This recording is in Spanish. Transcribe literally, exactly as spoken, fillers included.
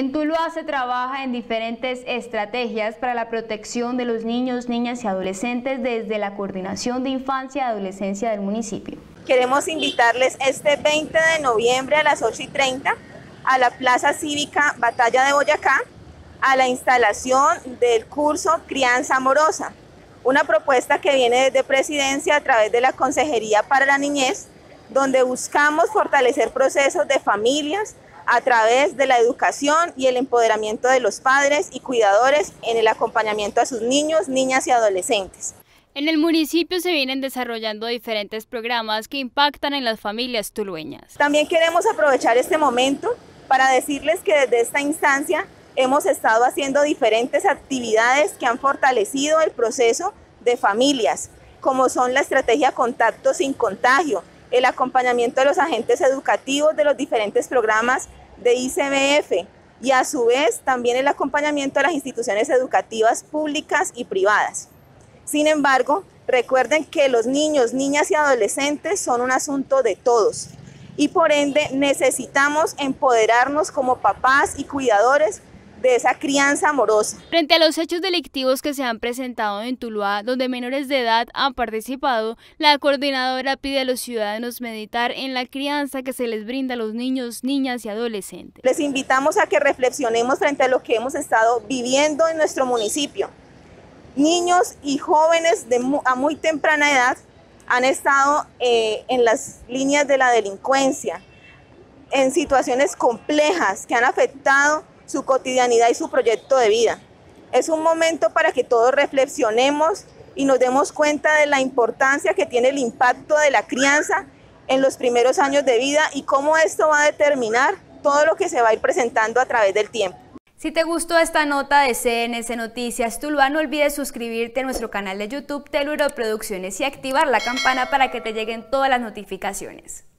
En Tuluá se trabaja en diferentes estrategias para la protección de los niños, niñas y adolescentes desde la Coordinación de Infancia y Adolescencia del municipio. Queremos invitarles este veinte de noviembre a las ocho y treinta a la Plaza Cívica Batalla de Boyacá a la instalación del curso Crianza Amorosa, una propuesta que viene desde Presidencia a través de la Consejería para la Niñez, donde buscamos fortalecer procesos de familias a través de la educación y el empoderamiento de los padres y cuidadores en el acompañamiento a sus niños, niñas y adolescentes. En el municipio se vienen desarrollando diferentes programas que impactan en las familias tulueñas. También queremos aprovechar este momento para decirles que desde esta instancia hemos estado haciendo diferentes actividades que han fortalecido el proceso de familias, como son la estrategia Contacto sin Contagio, el acompañamiento de los agentes educativos de los diferentes programas de I C B F y a su vez también el acompañamiento de las instituciones educativas públicas y privadas. Sin embargo, recuerden que los niños, niñas y adolescentes son un asunto de todos y por ende necesitamos empoderarnos como papás y cuidadores de esa crianza amorosa. Frente a los hechos delictivos que se han presentado en Tuluá, donde menores de edad han participado, la coordinadora pide a los ciudadanos meditar en la crianza que se les brinda a los niños, niñas y adolescentes. Les invitamos a que reflexionemos frente a lo que hemos estado viviendo en nuestro municipio. Niños y jóvenes de mu- a muy temprana edad han estado eh, en las líneas de la delincuencia, en situaciones complejas que han afectado su cotidianidad y su proyecto de vida. Es un momento para que todos reflexionemos y nos demos cuenta de la importancia que tiene el impacto de la crianza en los primeros años de vida y cómo esto va a determinar todo lo que se va a ir presentando a través del tiempo. Si te gustó esta nota de C N S Noticias Tuluá, no olvides suscribirte a nuestro canal de YouTube Teluro Producciones y activar la campana para que te lleguen todas las notificaciones.